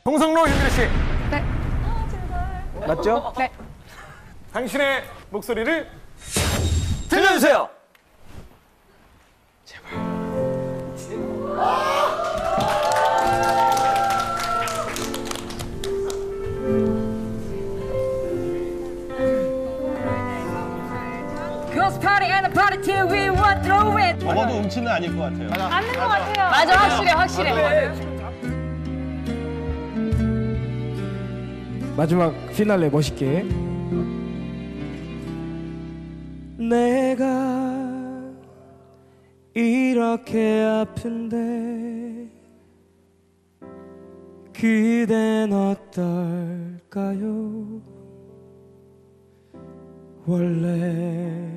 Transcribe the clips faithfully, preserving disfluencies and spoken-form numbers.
홍성로 윤미래 씨. 네. 맞죠? 네. 당신의 목소리를 들려주세요. Girls party and a party till we want through it. 적어도 음치는 아닐 것 같아요. 맞는 것 같아요. 맞아, 확실해, 확실해. 마지막 피날레 멋있게. 내가 이렇게 아픈데 그댄 어떨까요? 원래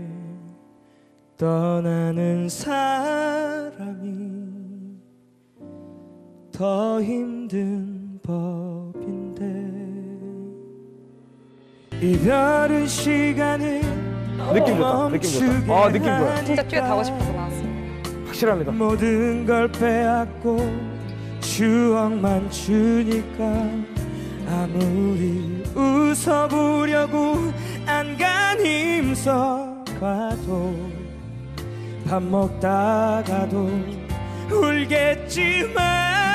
떠나는 사람이 더 힘든 법인데 이별은 시간을 느낌 좋다. 느낌 좋다. 아, 느낌 좋아요. 진짜 듀엣 하고 싶어서 나왔어요. 확실합니다. 모든 걸 빼앗고 추억만 주니까 아무리 웃어보려고 안간히 힘써봐도 밥 먹다가도 울겠지만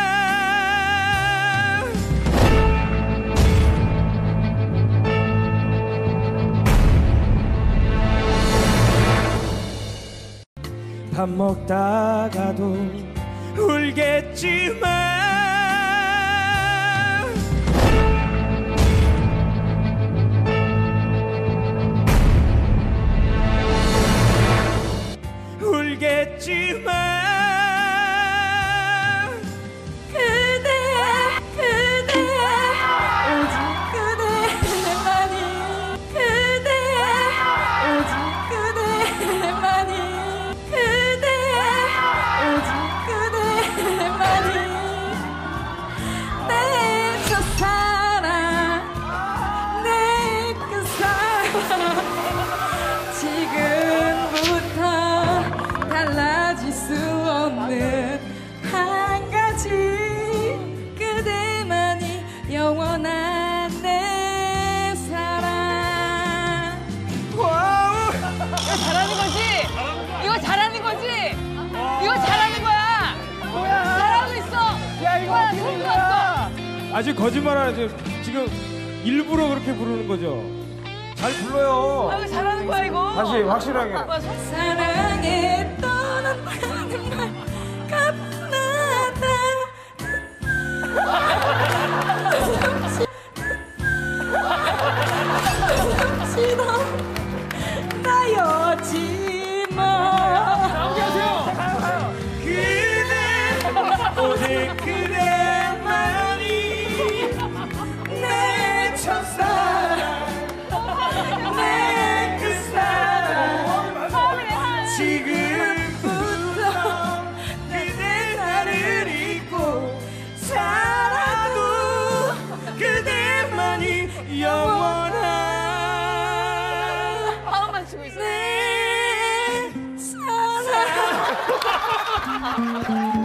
밥 먹다가도 울겠지만 울겠지만 그대, 그대, 오직 그대만이 그대, 오직 그대만이 그대, 오직 그대만이 내 그 사랑, 내 그 사랑 지금부터 달라질 수 없는 한 가지 그대만이 영원한 내 사랑. 이거 잘하는 거지? 이거 잘하는 거지? 이거 잘하는 거야? 뭐야? 잘하고 있어. 야 이거 어떻게 들었어? 아직 거짓말 안 하죠. 지금 일부러 그렇게 부르는 거죠. 잘 불러요. 아, 이거 잘하는 거야 이거. 다시 확실하게. 사랑에 떠난다는 말 갚나다. 싫어 나였지만 그대 오직 그대만이 내 첫사랑 내 그 사랑 지금부터 그대 나를 잊고 살아도 그대만이 영원한 마음만 치고 있어. 내 사랑